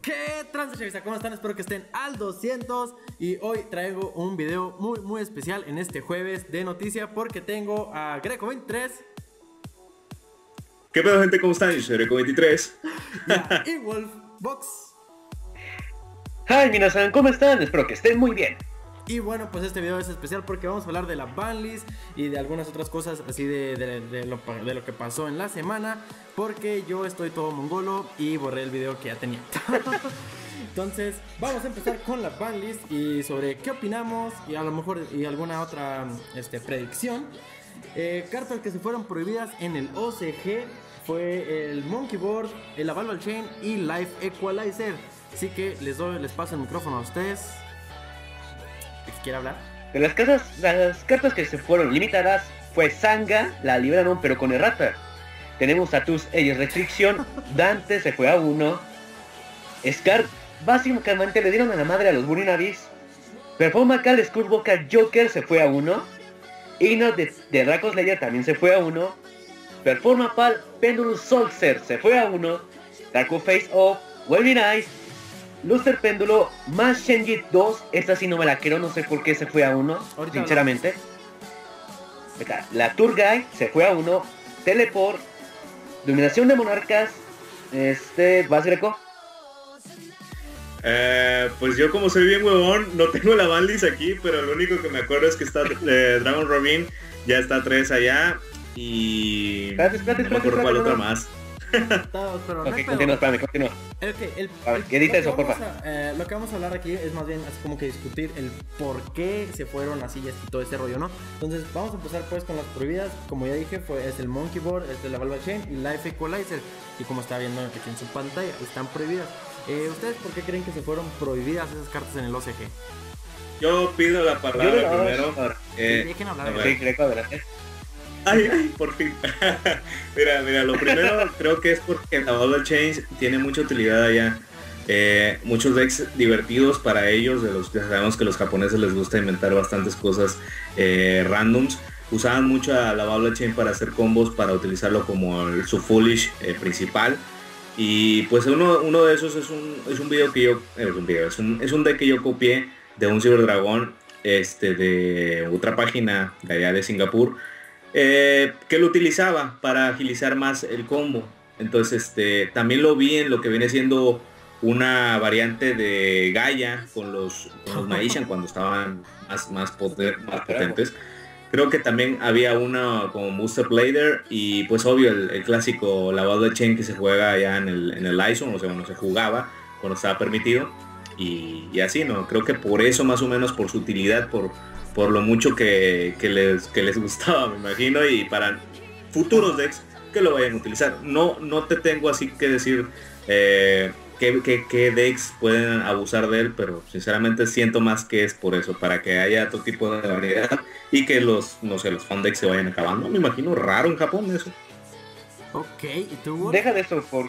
¿Qué trance, chavista? ¿Cómo están? Espero que estén al 200. Y hoy traigo un video muy especial en este jueves de noticia, porque tengo a Greco23 ¿Qué pedo, gente? ¿Cómo están? Yo soy Greco23 y a eWolfbox. Hi, minasan, ¿cómo están? Espero que estén muy bien. Y bueno, pues este video es especial porque vamos a hablar de la banlist y de algunas otras cosas así de lo que pasó en la semana, porque yo estoy todo mongolo y borré el video que ya tenía. Entonces vamos a empezar con la banlist y sobre qué opinamos y a lo mejor y alguna otra predicción. Cartas que se fueron prohibidas en el OCG fue el Monkey Board, el Avalval Chain y Life Equalizer. Así que les paso el micrófono a ustedes. ¿Quiere hablar? De las cartas que se fueron limitadas fue Sanga, la libraron pero con errata. Tenemos a Tus Ellos Restricción, Dante se fue a 1, Scar básicamente le dieron a la madre a los Burinavis, Performacal Skullboca Joker se fue a 1, Ignat de Draco Slayer también se fue a 1, Performapal Pendulum Solcer se fue a 1, Darko Face Off, Waving Eyes, Luster Péndulo más Shenji 2, esta sí no me la quiero, no sé por qué se fue a 1, sinceramente. La Tour Guide se fue a 1, Teleport, Dominación de Monarcas, ¿vas, Greco? Pues yo, como soy bien huevón, no tengo la banlist aquí, pero lo único que me acuerdo es que está Dragon Robin, ya está 3 allá, y Espérate, no me acuerdo cuál otra más. Todos, pero Ok, no, continúa, espérame, continúa. A ver, edita eso, porfa. Lo que vamos a hablar aquí es más bien así como que discutir el por qué se fueron así y todo ese rollo, ¿no? Entonces vamos a empezar pues con las prohibidas. Como ya dije, es el Monkey Board, es el Avalval Chain y Life Equalizer. Y como está viendo aquí en su pantalla, están prohibidas. ¿Ustedes por qué creen que se fueron prohibidas esas cartas en el OCG? Yo pido la palabra primero. Dejen hablar. Sí, Greco, adelante. Ay, por fin. Mira, lo primero creo que es porque la Avalval Chain tiene mucha utilidad allá. Muchos decks divertidos para ellos, ya sabemos que a los japoneses les gusta inventar bastantes cosas randoms. Usaban mucho a la Avalval Chain para hacer combos, para utilizarlo como su Foolish principal. Y pues uno de esos es un video que yo, es un deck que yo copié de un Cyber Dragon, de otra página de allá de Singapur. Que lo utilizaba para agilizar más el combo. Entonces también lo vi en lo que viene siendo una variante de Gaia con los Magician cuando estaban más potentes. Creo que también había una como Booster Blader y pues obvio el clásico lavado de chain que se juega allá en el ISO, o sea, cuando se jugaba, cuando estaba permitido y así, ¿no? Creo que por eso más o menos, por su utilidad, por lo mucho que les gustaba, me imagino, y para futuros decks que lo vayan a utilizar. No te tengo así que decir qué decks pueden abusar de él, pero sinceramente siento más que es por eso, para que haya todo tipo de variedad y que los fan decks se vayan acabando. Me imagino raro en Japón eso. Ok, ¿y tú? Deja de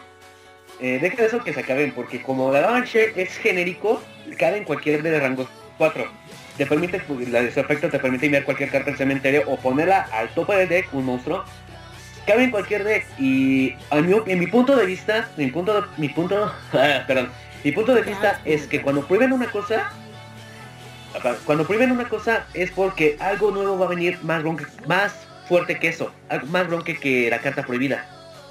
eso que se acaben, porque como la Avalanche es genérico, cabe en cualquier de rango 4. Te permite, su efecto te permite enviar cualquier carta al cementerio o ponerla al tope del deck, un monstruo. Cabe en cualquier deck y en mi punto de vista, mi punto de vista es que cuando prohíben una cosa es porque algo nuevo va a venir más fuerte que eso, más bronque que la carta prohibida.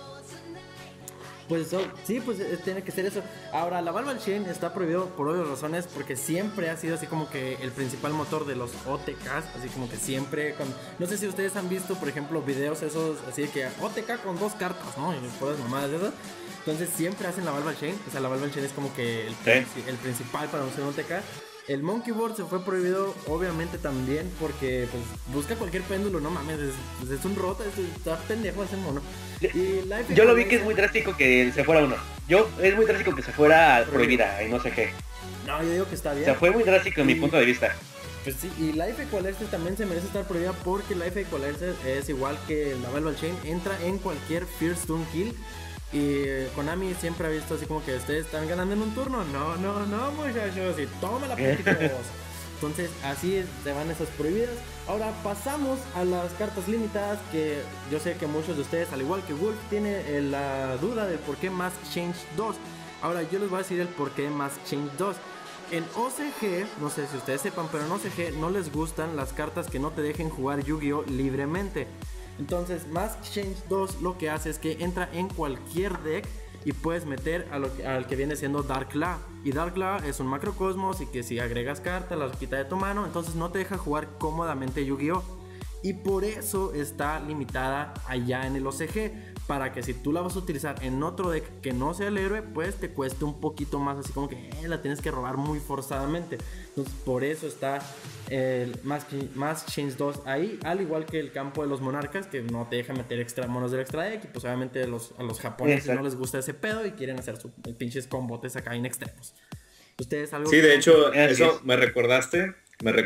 Pues sí, pues tiene que ser eso. Ahora, la Avalval Chain está prohibido por obvias razones, porque siempre ha sido así como que el principal motor de los OTKs, así como que siempre no sé si ustedes han visto, por ejemplo, videos esos así de que OTK con 2 cartas, ¿no? Y puras mamadas de esas. Entonces siempre hacen la Avalval Chain, o sea, la Avalval Chain es como que el principal para usar un OTK. El Monkey Board se fue prohibido obviamente también porque pues busca cualquier péndulo, no mames, es un rota, está pendejo ese mono. Yo lo vi que es muy drástico que se fuera uno. Es muy drástico que se fuera prohibida y no sé qué. No, yo digo que está bien. O sea, fue muy drástico en mi punto de vista. Pues sí, y Life Equalizer también se merece estar prohibida porque Life Equalizer es igual que la Avalval Chain, entra en cualquier First Stone Kill. Y Konami siempre ha visto así como que ustedes están ganando en un turno. No, muchachos, y toma la política. Entonces así se van esas prohibidas. Ahora pasamos a las cartas limitadas, que yo sé que muchos de ustedes, al igual que Wolf, tiene la duda del por qué Mask Change 2. Ahora yo les voy a decir el porqué de Mask Change 2. En OCG, no sé si ustedes sepan, pero en OCG no les gustan las cartas que no te dejen jugar Yu-Gi-Oh libremente. Entonces Mask Change 2 lo que hace es que entra en cualquier deck y puedes meter al que viene siendo Dark Law. Y Dark Law es un macrocosmos y que si agregas cartas las quita de tu mano, entonces no te deja jugar cómodamente Yu-Gi-Oh. Y por eso está limitada allá en el OCG, para que si tú la vas a utilizar en otro deck que no sea el héroe, pues te cueste un poquito más, así como que la tienes que robar muy forzadamente. Entonces por eso está el Mask Change 2 ahí, al igual que el campo de los monarcas, que no te deja meter extra monos del extra deck. Y pues obviamente a los japoneses no les gusta ese pedo y quieren hacer sus pinches combotes acá en extremos. ¿Ustedes algo? Sí, de hecho, eso me recordaste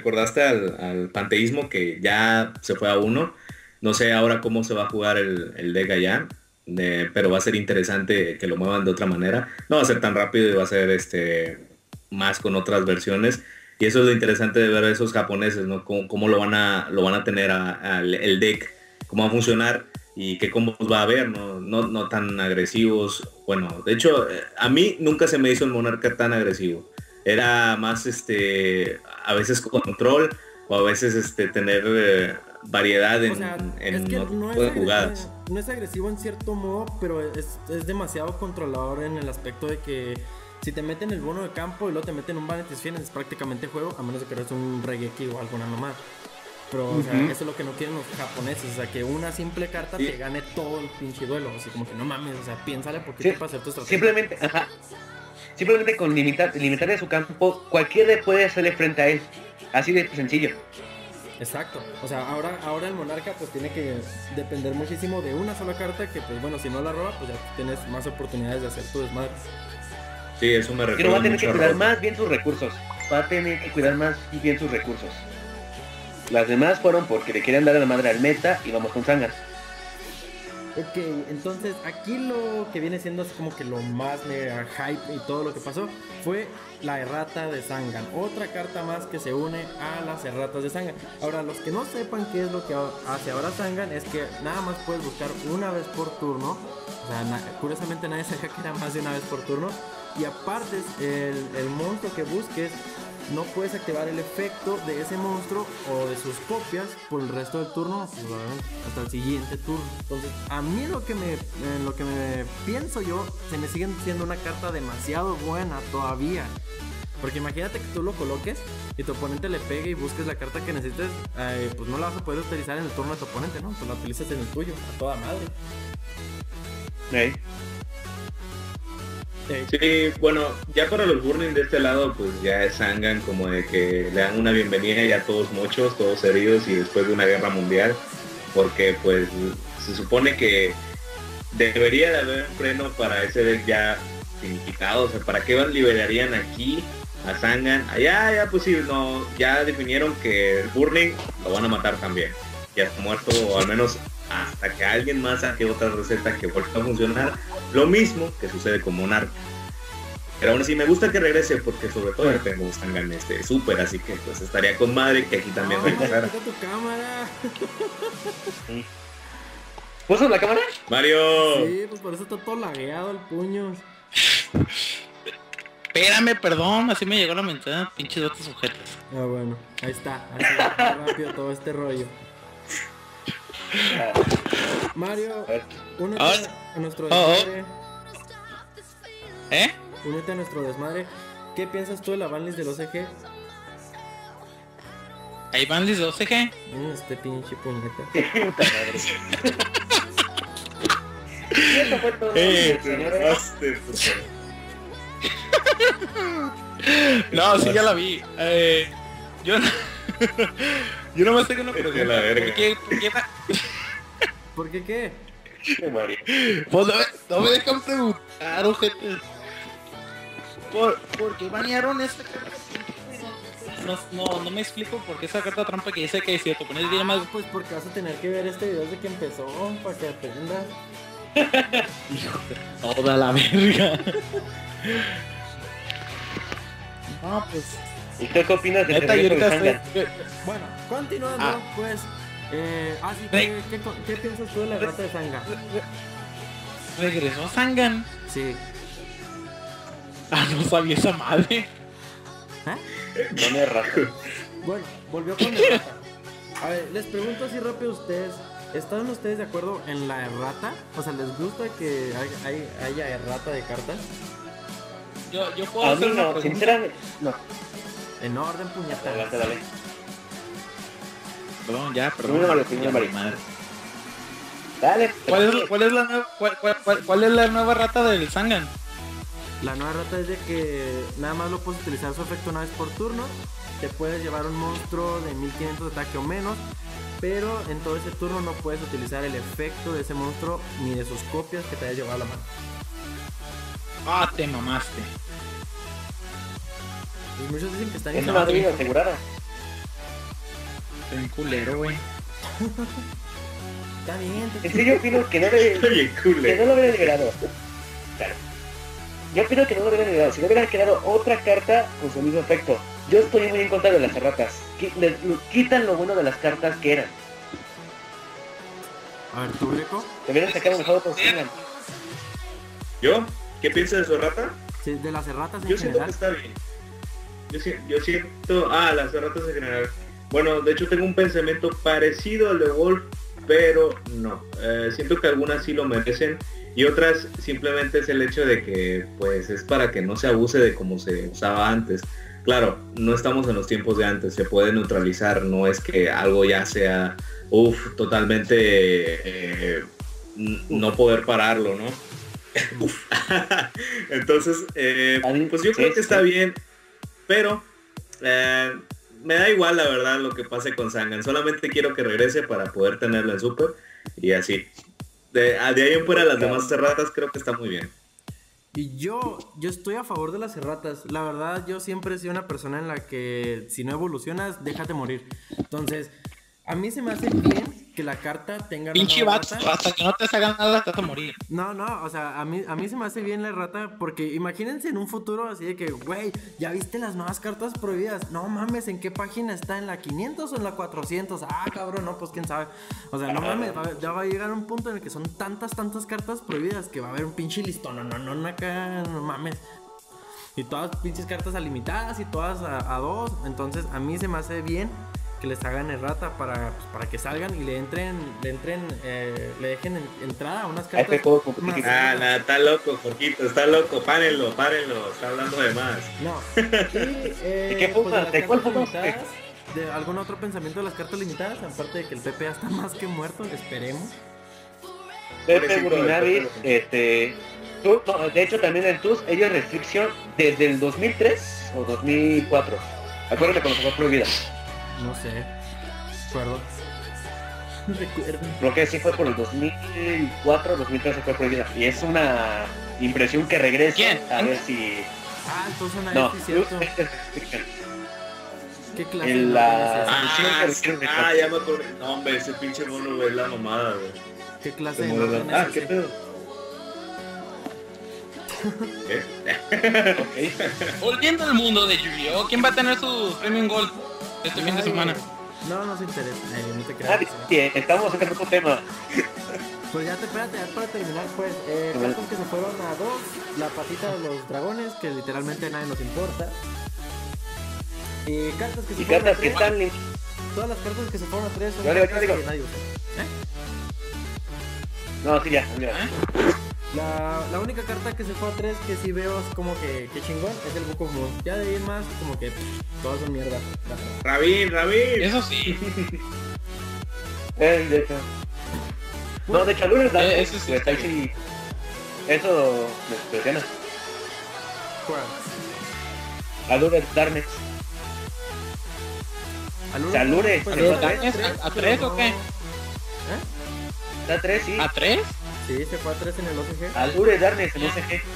al panteísmo, que ya se fue a 1. No sé ahora cómo se va a jugar el deck allá, pero va a ser interesante que lo muevan de otra manera. No va a ser tan rápido y va a ser más con otras versiones. Y eso es lo interesante de ver a esos japoneses, ¿no? Cómo lo van a tener el deck, cómo va a funcionar y qué combos va a haber, no tan agresivos. Bueno, de hecho, a mí nunca se me hizo el Monarca tan agresivo. Era más a veces control, o a veces tener variedad en, o sea, en es que no de jugadas. No es agresivo en cierto modo, pero es demasiado controlador en el aspecto de que si te meten el bono de campo y luego te meten un Vanity Sphere, es prácticamente juego, a menos de que eres un Regeki o alguna nomás. Pero, o sea, eso es lo que no quieren los japoneses, o sea, que una simple carta te gane todo el pinche duelo, así como que no mames, o sea, piénsale por qué te pasa tu estrategia. Simplemente con limitarle su campo, cualquiera puede hacerle frente a él, así de sencillo. Exacto, o sea, ahora el monarca pues tiene que depender muchísimo de una sola carta, que pues bueno, si no la roba, pues ya tienes más oportunidades de hacer tu desmadre. Sí, eso me recuerda. Pero va a tener que cuidar más bien sus recursos. Las demás fueron porque le quieren dar a la madre al meta y vamos con Sangan. Ok, entonces aquí lo que viene siendo así como que lo más mega hype y todo lo que pasó fue la errata de Sangan. Otra carta más que se une a las erratas de Sangan. Ahora, los que no sepan qué es lo que hace ahora Sangan, es que nada más puedes buscar una vez por turno. O sea, curiosamente nadie sabía que era más de una vez por turno. Y aparte, el monstruo que busques, no puedes activar el efecto de ese monstruo o de sus copias por el resto del turno, hasta el siguiente turno. Entonces, a mí lo que me pienso yo, se me sigue siendo una carta demasiado buena todavía. Porque imagínate que tú lo coloques y tu oponente le pegue y busques la carta que necesites, pues no la vas a poder utilizar en el turno de tu oponente, ¿no? Pues la utilizas en el tuyo, a toda madre. Sí, bueno, ya para los Burning de este lado, pues ya es Sangan, como de que le dan una bienvenida ya todos mochos, todos heridos y después de una guerra mundial, porque pues se supone que debería de haber un freno para ese deck ya significado. O sea, ¿para qué liberarían aquí a Sangan? Allá ya pues sí, no, ya definieron que el Burning lo van a matar también, ya está muerto, o al menos hasta que alguien más saque otra receta que vuelva a funcionar. Lo mismo que sucede con Monarca. Pero aún así me gusta que regrese, porque sobre todo ya tengo Sangan súper, así que pues estaría con madre que aquí también regresara. Tu cámara. ¿Puso la cámara? Mario. Sí, pues por eso está todo lagueado el puño. Espérame, perdón, así me llegó la mentada, pinches otros sujetos. Ah, bueno, ahí está, así rápido todo este rollo. Mario, únete a nuestro desmadre. Únete a nuestro desmadre. ¿Qué piensas tú de la banlist del OCG? ¿Hay banlist de OCG? Este pinche puñeta. Eso fue todo. No, sí, ya la vi. Yo no me tengo una pregunta. ¿Por qué qué? Pues no me dejan preguntar, ojete. ¿Por qué banearon esta carta? No me explico por qué esa carta trampa que dice que si te pones bien más... Pues porque vas a tener que ver este video desde que empezó, para que aprendas. Hijo de toda la verga. No, pues... ¿Y tú qué opinas de Neta, yo ahorita Sangan? Bueno, continuando, pues... ¿qué piensas tú de la rata de Sangan? ¿Regresó Sangan? Sí. Ah, no sabía esa madre. No me rato. Bueno, volvió con errata. A ver, les pregunto así rápido a ustedes. ¿Están ustedes de acuerdo en la errata? O sea, ¿les gusta que haya errata de cartas? Yo puedo A hacer mí una no, pregunta. sinceramente, no. En orden, puñeta. Adelante, dale. Perdón, ya, Primero perdón. vale, primero Ya, vale. madre. Dale. ¿Cuál es la nueva rata del Sangan? La nueva rata es de que nada más lo puedes utilizar su efecto una vez por turno. Te puedes llevar un monstruo de 1500 de ataque o menos, pero en todo ese turno no puedes utilizar el efecto de ese monstruo ni de sus copias que te hayas llevado a la mano. Ah, te mamaste. Y muchos dicen que están Es una vida asegurada. Ten culero, güey. Está bien, En serio, yo opino que no debe... Oye, Que cule. no lo hubieran liberado. Claro. Yo opino que no lo hubieran liberado. Si no hubieran creado otra carta con su mismo efecto. Yo estoy muy en contra de las erratas. Quitan lo bueno de las cartas que eran. A ver, ¿tú, Greco? Deberían sacar mejor otros Sangan. ¿Yo? ¿Qué piensas de su rata? Sí, de las erratas en Yo siento que general. está bien. Yo siento... Ah, las ratas en general. Bueno, de hecho tengo un pensamiento parecido al de Wolf, pero no. Siento que algunas sí lo merecen y otras simplemente es el hecho de que pues es para que no se abuse de como se usaba antes. Claro, no estamos en los tiempos de antes, se puede neutralizar, no es que algo ya sea, totalmente no poder pararlo, ¿no? Uf. Entonces, pues yo creo que está bien, pero me da igual la verdad lo que pase con Sangan, solamente quiero que regrese para poder tenerlo en Super y así. De ahí en fuera las demás ratas creo que está muy bien. Y yo estoy a favor de las erratas. La verdad, yo siempre he sido una persona en la que si no evolucionas, déjate morir. Entonces, a mí se me hace bien que la carta tenga una Pinche nueva vato, rata. hasta que no te hagan nada te vas a morir. No, o sea, a mí se me hace bien la errata porque imagínense en un futuro así de que, güey, ¿ya viste las nuevas cartas prohibidas? No mames, ¿en qué página está? ¿En la 500 o en la 400? Ah, cabrón, no, pues quién sabe. O sea, no mames, ya va a llegar un punto en el que son tantas cartas prohibidas que va a haber un pinche listón, no, acá, no mames. Y todas pinches cartas a limitadas y todas a dos. Entonces, a mí se me hace bien que les hagan errata para que salgan y le dejen entrada a unas A este cartas juego competitivo. Ah, nada, está loco, Jorquito, está loco, párenlo, está hablando de más. No. Y, ¿De qué pues, puta? las ¿De cuál cartas puta? limitadas, ¿de algún otro pensamiento de las cartas limitadas? Aparte de que el PP ya está más que muerto, esperemos. Pepe Pobrecito del Burinavis, Pepe. de hecho también en TUS, ella es restricción desde el 2003 o 2004. Acuérdate cuando fue prohibida. No sé. Recuerdo. Creo que sí fue por el 2004 2013 fue prohibida. Y es una impresión que regresa. ¿Quién? A ver si... Ah, entonces una No, vez sí es cierto. ¿Qué clase En de la- orden es ese? Ya me acordé. No, hombre, ese pinche mono, güey, es la mamada, güey. ¿Qué clase de orden Ah, es qué ese? pedo. ¿Eh? Ok. Volviendo al mundo de Yu-Gi-Oh, ¿quién va a tener su Premium Gold este fin de Nadie. semana? No nos interesa. No te creas. Bien, estamos en otro tema. Pues ya espérate, ya para terminar, pues, cartas que se fueron a 2, la patita de los dragones, que literalmente a nadie nos importa. Y cartas que se Y fueron cartas a que 3, están... todas las cartas que se fueron a 3 son Yo digo, cartas yo digo. que nadie usa. No, sí, ya. La única carta que se fue a 3 que sí veo así como que chingón es el Book of Moon. Ya de ahí en más, como que todas son mierda. Rabín. Eso sí. De hecho. No, de hecho, el lunes Eso sí está sí. Eso me impresiona. ¿Cuál? Allure Darkness. Alure, Pues, Alure, a ¿Darkness? ¿A 3 o qué? ¿Eh? Está 3, sí. ¿A 3? Sí, se fue a 3 en el OCG. Allure Darkness, no sé qué.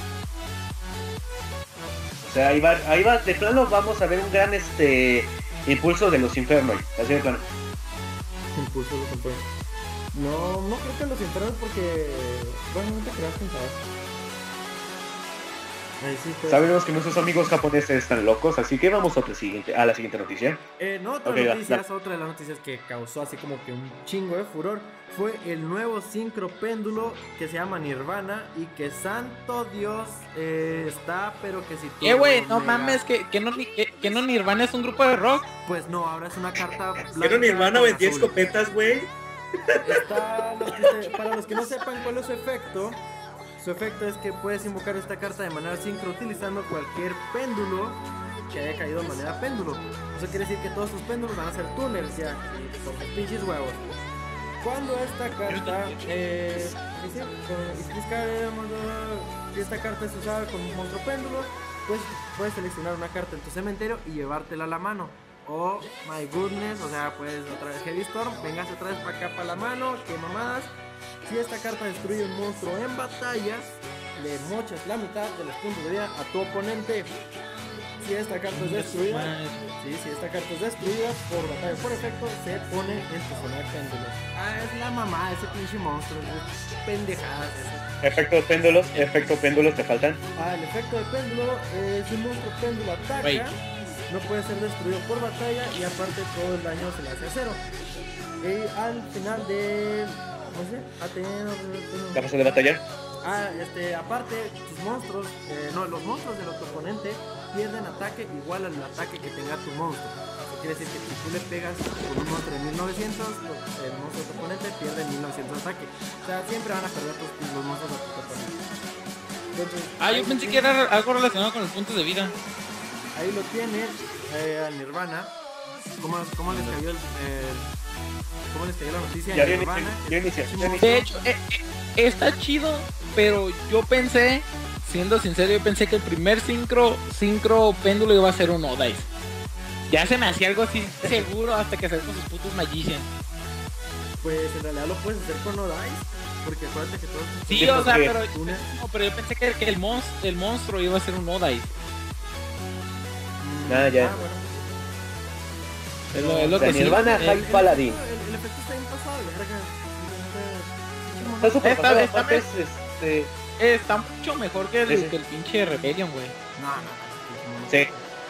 O sea, ahí va, de plano vamos a ver un gran impulso de los Infernos. Así de plano. Impulso los impulsos. No creo que los infernos porque... Bueno, no te creas, quién sabe. Ahí sí, pues. Sabemos que nuestros amigos japoneses están locos, así que vamos a la siguiente noticia. Otra Ok, noticia, otra de las noticias que causó así como que un chingo de furor fue el nuevo sincro péndulo que se llama Nirvana y que santo Dios está, pero que si tú güey, no mega- mames, que no Nirvana es un grupo de rock. Pues no, ahora es una carta blanca. Pero mi hermano con vendía azul. escopetas, güey. Para los que no sepan cuál es su efecto es que puedes invocar esta carta de manera sincro utilizando cualquier péndulo que haya caído de manera péndulo. Eso quiere decir que todos tus péndulos van a ser túneles ya, y son tus pinches huevos. Cuando esta carta, si esta carta es usada con un monstruo péndulo, pues puedes seleccionar una carta en tu cementerio y llevártela a la mano. Oh my goodness, o sea, pues otra vez Heavy Storm, vengas otra vez para acá para la mano, qué mamadas. Si esta carta destruye un monstruo en batalla, le mochas la mitad de los puntos de vida a tu oponente. Si esta carta es destruida, si esta carta es destruida por batalla por efecto, se pone en tu zona de péndulos. Es la mamá, ese pinche monstruo, es pendejadas eso. Efecto péndulos, te faltan. El efecto de péndulo, si un monstruo péndulo ataca, Wait. no puede ser destruido por batalla y aparte todo el daño se le hace a cero. Al final de... no sé, La fase de batalla. aparte, tus monstruos, los monstruos del otro oponente pierden ataque igual al ataque que tenga tu monstruo. Eso quiere decir que si tú le pegas con un monstruo de 1900, el monstruo de tu oponente pierde 1900 de ataque. O sea, siempre van a perder los monstruos de tu oponente. Entonces, Yo pensé que era algo relacionado con los puntos de vida. ahí lo tiene a Nirvana. ¿Cómo les cayó cómo les cayó la noticia? Ya Nirvana, inicia. De hecho, está chido, pero yo pensé, siendo sincero, yo pensé que el primer sincro péndulo iba a ser un Odice. Ya se me hacía algo así seguro hasta que salieron con sus putos Magician. Pues en realidad lo puedes hacer con Odice, porque acuérdate que todos tus Sí, o sea, una- pero yo pensé que el monstruo iba a ser un Odice. Ya. Bueno. Es lo que sí. Nirvana High Paladin. El efecto está bien pasado, de verga. Está súper Está- pasado, está aparte Está mucho mejor que Sí. que el pinche Rebellion, güey. No. sí.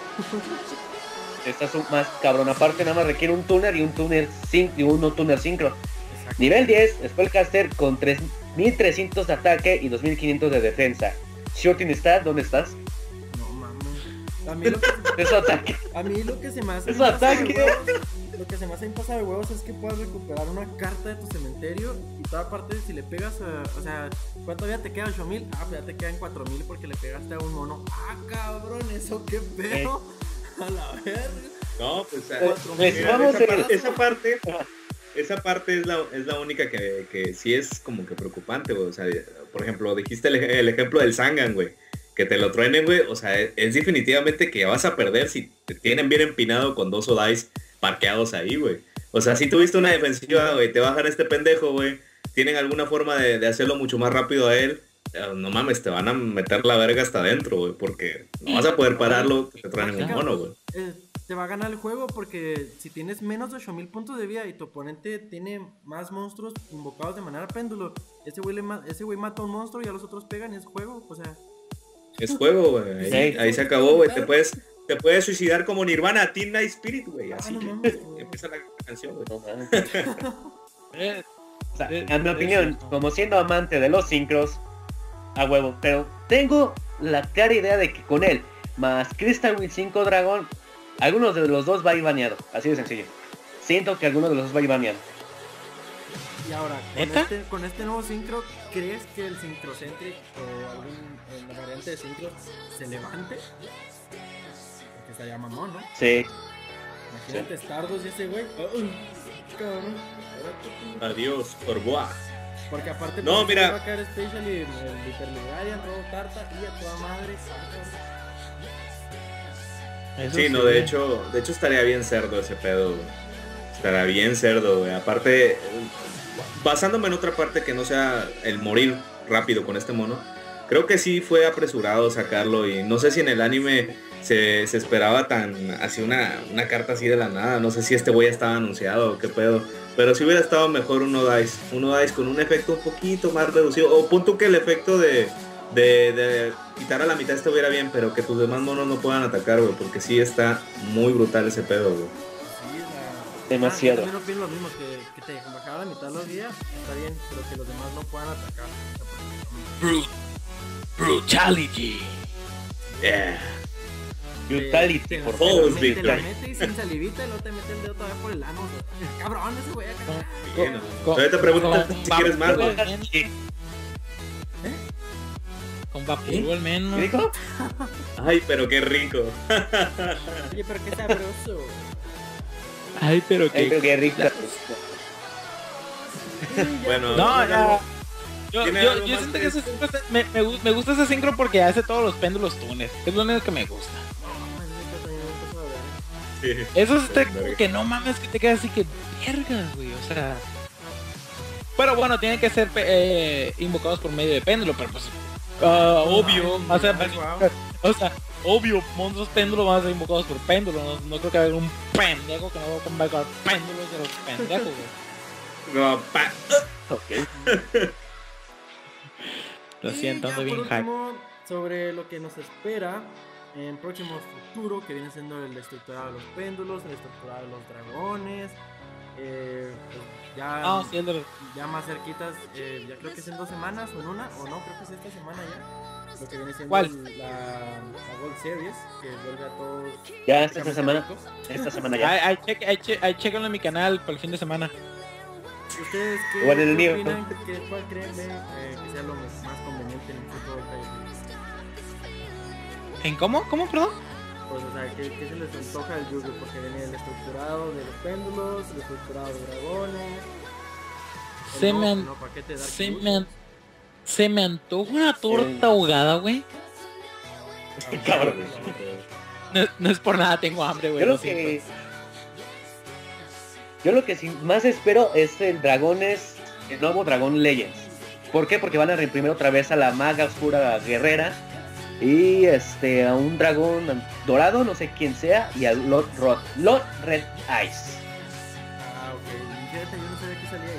Está más cabrón. Aparte nada más requiere un tuner y un tuner sincro. Exacto. Nivel 10, Spellcaster con 3300 de ataque y 2500 de defensa. Shooting Star, ¿dónde estás? No mames. A mí lo que Es su ataque. se me hace Es bien pasado de ataque. huevos, lo que se me hace bien pasado de huevos es que puedas recuperar una carta de tu cementerio y toda parte si le pegas o sea, ¿cuánto ya te queda? 8000. Pues ya te quedan 4000 porque le pegaste a un mono. Cabrón, eso qué pedo. A la verga. No, pues Les mira, vamos a- esa parte es la única que sí es como que preocupante, güey. O sea, por ejemplo, dijiste el ejemplo del Zangan, güey. Que te lo truenen, güey. O sea, es definitivamente que vas a perder si te tienen bien empinado con 2 Odice parqueados ahí, güey. O sea, si tuviste una defensiva, güey, te bajan este pendejo, güey. Tienen alguna forma de hacerlo mucho más rápido a él. No mames, te van a meter la verga hasta adentro, güey. Porque no vas a poder pararlo, que te truenen un mono, güey. Te va a ganar el juego porque si tienes menos de 8000 puntos de vida y tu oponente tiene más monstruos invocados de manera péndulo, ese güey mata a un monstruo y a los otros pegan y es juego, o sea. Es juego, güey. Ahí se acabó, güey. Te puedes suicidar como Nirvana, Teen Night Spirit, güey. Así no que mames. empieza la canción, güey. No mames. Eh, O sea, en mi opinión, como siendo amante de los sincros, a huevo, pero tengo la clara idea de que con él, más Crystal Will 5 Dragon, algunos de los dos va a ir baneado, así de sencillo. Siento que alguno de los dos va a ir baneado. Y ahora, ¿Neta? con este nuevo sincro, ¿crees que el Synchrocentric o la variante de sincro se levante? Porque estaría mamón, ¿no? Sí. Imagínate Stardust y ese güey. Uy, cabrón. Adiós, Orboa. Porque aparte No, pues, mira. va a caer Special y el Hyperligarian, todo Tarta y a toda madre. eso Sí, no, de hecho estaría bien cerdo ese pedo, güey. Estaría bien cerdo, güey. Aparte, basándome en otra parte que no sea el morir rápido con este mono, creo que sí fue apresurado sacarlo y no sé si en el anime se esperaba tan así una carta así de la nada. No sé si este güey estaba anunciado o qué pedo. Pero si hubiera estado mejor un Odice con un efecto un poquito más reducido. O punto que el efecto de de quitar a la mitad estuviera bien, pero que tus demás monos no puedan atacar, güey, porque sí está muy brutal ese pedo, güey. Sí, Demasiado. yo también opino lo mismo, que te bajara la mitad de los días, está bien, pero que los demás no puedan atacar. O sea, Brutality. Yeah. Brutality, por favor. favor. Todos, te Víctor. la mete y sin salivita y luego te mete el dedo todavía por el ano. O sea, cabrón ese güey acá. Sí, no. Todavía te preguntan si quieres más, güey. Con Vaporú al ¿Qué menos. dijo? Ay, pero qué rico. Oye, pero qué sabroso. Ay, pero Ay, pero qué rico. Bueno, No, ya. Yo ¿Tiene algo más siento que que ese sincro me gusta ese sincro porque hace todos los péndulos tunes. Es lo único que me gusta. sí. Eso es Verga. como que no mames que te quedas así que vergas, güey. O sea. Pero bueno, tienen que ser invocados por medio de péndulo, pero pues obvio, o sea, obvio, monstruos péndulos van a ser invocados por péndulo. No creo que haya un pendejo que no va a convocar péndulos de los pendejos, güey. No, Ok. Lo siento, Y ya ando bien por hype. último, sobre lo que nos espera en próximo futuro, que viene siendo el estructurado de los péndulos, el estructurado de los dragones. Pues ya, Sí, el de los- ya más cerquitas, ya creo que es en 2 semanas o en una, o no, creo que es esta semana ya. Lo que viene siendo ¿Cuál? la Gold Series, que vuelve a todos. Ya esta semana. Esta semana ya. Ahí chequenlo en mi canal para el fin de semana. ¿Ustedes qué, Igual en el qué mío, opinan? ¿Cuál creen que sea lo más conveniente en el futuro del Yugi? ¿En cómo? ¿Cómo, perdón? Pues, o sea, ¿qué se les antoja al Yugi? Porque viene el estructurado de los péndulos, el estructurado de dragones. Se el me an- nuevo paquete de Dark Se Souls. se me antoja una torta ahogada, güey. Cabrón. No es por nada, tengo hambre, güey. Yo lo lo que. siento. Yo lo que sí más espero es el nuevo Dragón Legends. ¿Por qué? Porque van a reimprimir otra vez a la maga oscura guerrera. Y a un dragón dorado, no sé quién sea, y al Lord Red Eyes. Ah, ok. Fíjate, yo no sabía que salía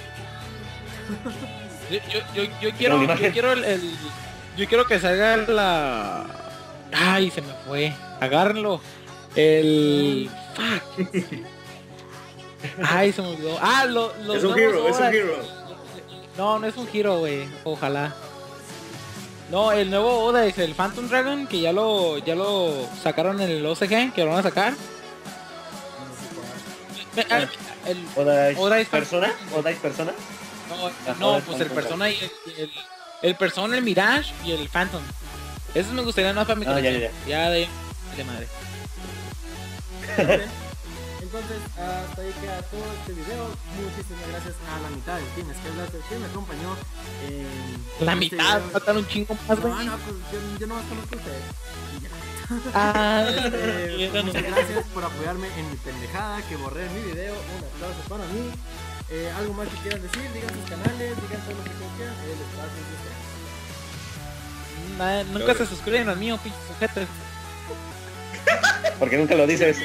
ahí. Yo quiero yo quiero que salga la. Ay, se me fue. Agárrenlo. El. Fuck. Ay, se me olvidó. Los Es un nuevos hero, es un Oda. hero. No es un hero, güey. Ojalá. No, el nuevo Oda es el Phantom Dragon, que ya lo sacaron en el OCG, que lo van a sacar. El, ¿Oda es Ice persona? ¿Oda es persona? no, pues el Persona y el Persona, el Mirage y el Phantom. Esos me gustaría más para mi Ya, colección. ya. Ya de madre. Entonces, hasta ahí queda todo este video. Muchísimas gracias a la mitad del Team Skyblaster que me acompañó en La este mitad, video. faltan un chingo más, güey. No, pues yo no más conozco a ustedes. Y ya. Pues, Muchas gracias por apoyarme en mi pendejada que borré en mi video. Un aplauso para mí. Algo más que quieran decir, digan sus canales, digan todo lo que quieran. El espacio es de ustedes. Nunca se suscriben al mío, pinches sujetos. Porque nunca lo dices.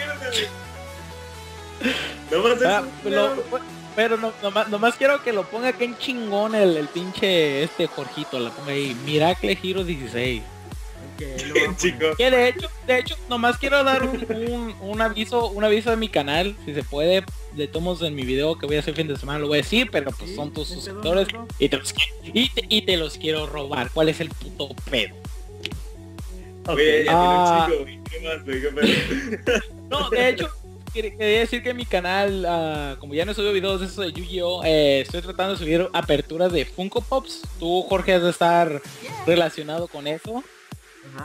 No vas a Pero nomás quiero que lo ponga aquí en chingón el pinche Jorgito, la ponga ahí, Miracle Hero 16. Que lo Qué voy a chico. poner. Que de hecho, nomás quiero dar un aviso de mi canal, si se puede, de tomos en mi video que voy a hacer fin de semana, lo voy a decir, pero pues Sí, son tus no hay pedo, suscriptores no hay pedo. y te los quiero robar. ¿Cuál es el puto pedo? Oye, ya Ah. tiene un chico, güey. ¿Qué más, güey? ¿Qué pedo? No, de hecho, quería decir que mi canal, como ya no subo videos de eso de Yu-Gi-Oh, estoy tratando de subir aperturas de Funko Pops. Tú, Jorge, has de estar relacionado con eso. Ajá.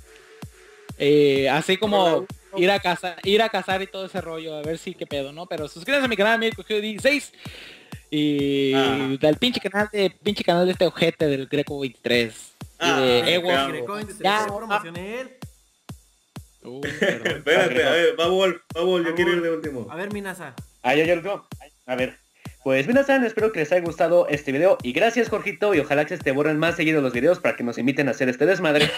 Así como ir a cazar y todo ese rollo, a ver si qué pedo, ¿no? Pero suscríbanse a mi canal, Mirko 16 y del pinche canal de este ojete del Greco 23 y de Ewo. claro. Grecoin, Ya, promocioné él. Perdón. Espérate, a ver, va Wolf, yo quiero ir de último. A ver, Minasa. Ya lo tengo. A ver. Pues Minasan, espero que les haya gustado este video. Y gracias, Jorgito. Y ojalá que se te borren más seguido los videos para que nos inviten a hacer este desmadre.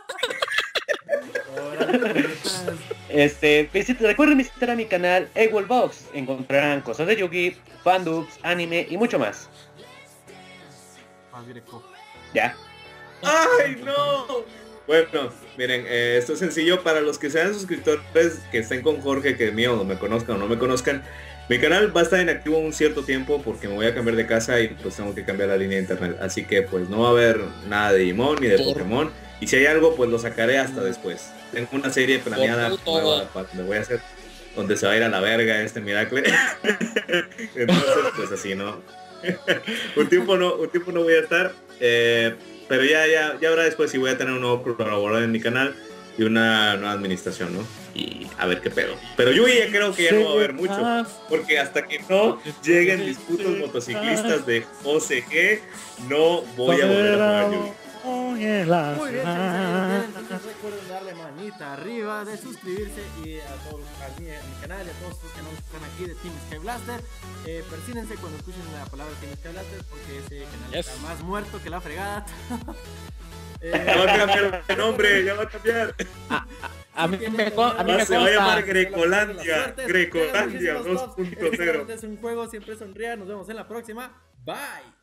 Recuerden visitar a mi canal Box. Encontrarán cosas de Yugi, fandubs, anime y mucho más. Más Greco. Ya. ¡Ay, no! Bueno, miren, esto es sencillo. Para los que sean suscriptores que estén con Jorge, que mío, o me conozcan o no me conozcan, mi canal va a estar inactivo un cierto tiempo porque me voy a cambiar de casa y pues tengo que cambiar la línea de internet. Así que pues no va a haber nada de Digimon ni de Pokémon. Y si hay algo, pues lo sacaré hasta después. Tengo una serie planeada nueva donde voy a hacer, donde se va a ir a la verga este Miracle. Entonces, pues así, ¿no? un tiempo no voy a estar. Pero ya habrá después si voy a tener un nuevo colaborador en mi canal y una nueva administración, ¿no? Y a ver qué pedo. Pero Yui ya creo que ya no va a haber mucho, porque hasta que no lleguen mis putos motociclistas de OCG, no voy a volver a jugar Yui. Muy bien, entonces recuerden darle manita arriba, de suscribirse y a todos a mi canal y a todos los que no están aquí de Team Sky Blaster. Persínense cuando escuchen la palabra Team Sky Blaster porque ese canal está más muerto que la fregada. Ya va a cambiar el nombre, ya va a cambiar. A mí me consta. Se va a llamar Grecolandia 2.0. Es un juego, siempre sonría. Nos vemos en la próxima. Bye.